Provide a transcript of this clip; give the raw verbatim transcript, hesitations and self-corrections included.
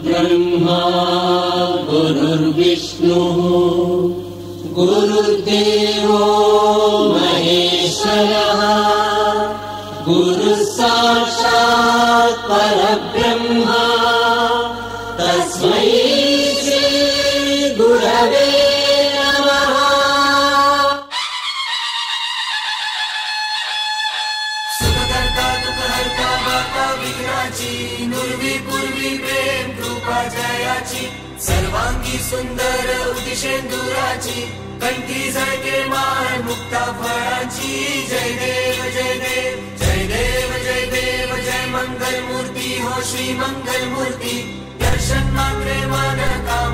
ब्रह्मा गुरुर्विष्णुः गुरुर्देवो महेश्वरः गुरुः साक्षात् परब्रह्म तस्मै श्री गुरवे नमः। सुखकर्ता दुःखहर्ता वार्ता विघ्नाची नुर्वी पूर्वी प्रेम कृपा जयाची सर्वांगी सुंदर उदिशेंदुराची कंठी झळके माळ मुक्ता फळाची जय देव जय देव जय देव जय देव जय मंगल मूर्ती हो श्री मंगल मूर्ती दर्शन मात्रे मान का